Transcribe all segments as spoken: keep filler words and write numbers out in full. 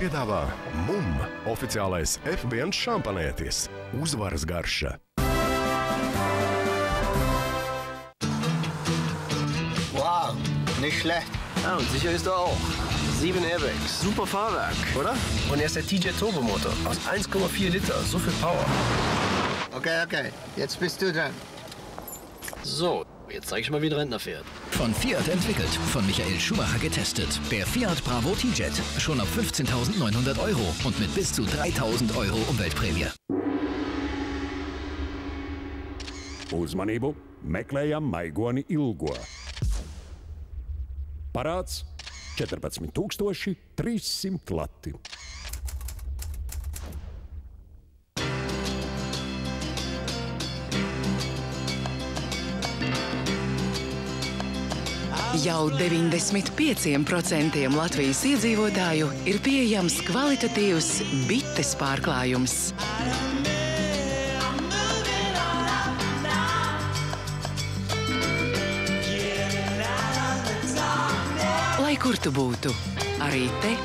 Piedāvā Mum, oficiālais F viens šampanietis. Uzvaras garša. Wow, nicht schlecht. Ja, und sicher ist er auch. Sieben Airbags, super Fahrwerk, oder? Und er ist der T J Turbo Motor aus eins Komma vier Liter, so viel Power. Okay, okay, jetzt bist du dran. So, jetzt zeige ich mal, wie ein Rentner fährt. Von Fiat entwickelt, von Michael Schumacher getestet. Der Fiat Bravo T-Jet, schon ab fünfzehntausendneunhundert Euro und mit bis zu dreitausend Euro Umweltprämie. Uzmanību, meklējam maigoni ilgo. Parāds četrpadsmit tūkstoši trīssimt lati. Jau deviņdesmit pieciem procentiem Latvijas iedzīvotāju ir pieejams kvalitatīvs bites pārklājums. Lai kur tu būtu, arī te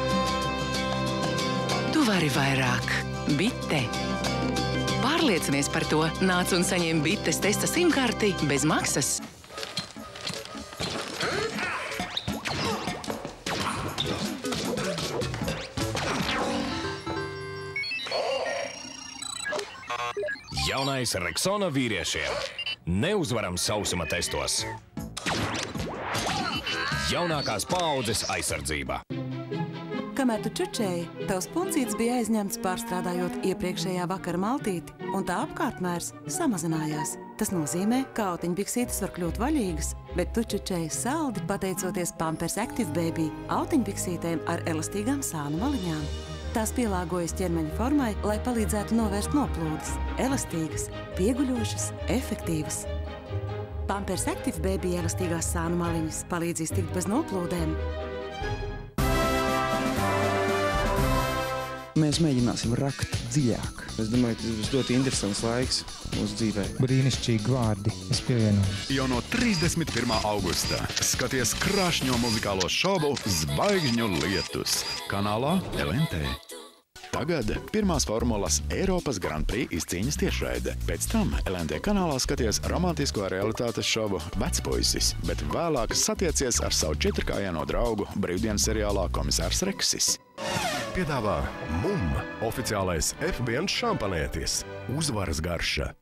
tu vari vairāk. Bite. Pārliecinies par to, nāc un saņem bites testa simkarti bez maksas. Jaunais Rexona vīriešiem. Neuzvarams sausuma testos. Jaunākās paaudzes aizsardzība. Kamēr tu čučēji, tavs puncītis bija aizņemts pārstrādājot iepriekšējā vakara maltīti, un tā apkārtmērs samazinājās. Tas nozīmē, ka autiņbiksītes var kļūt vaļīgas, bet tu čučēji saldi pateicoties Pampers Active Baby autiņbiksītēm ar elastīgām sānu maliņām. Tās pielāgojas ķermeņa formai, lai palīdzētu novērst noplūdes. Elastīgas, pieguļošas, efektīvas. Pampers Active Baby elastīgās sānu maliņas palīdzīs tikt bez noplūdēm. Mēs mēģināsim rakt dziļāk. Es domāju, ka tas būs ļoti interesants laiks mūsu dzīvē. Brīnišķīgi vārdi. Es pievienoju. Jau no trīsdesmit pirmā augusta skaties krāšņo muzikālo šovu Zvaigžņu lietus kanālā L N T. Tagad pirmās formulas Eiropas Grand Prix izcīņas tiešraide. Pēc tam L N T kanālā skaties romantisko realitātes šovu Vecpuisis, bet vēlāk satiecies ar savu četrkājieno draugu brīvdienas seriālā Komisārs Reksis. Piedāvā Mum, oficiālais F viens šampanietis. Uzvaras garša.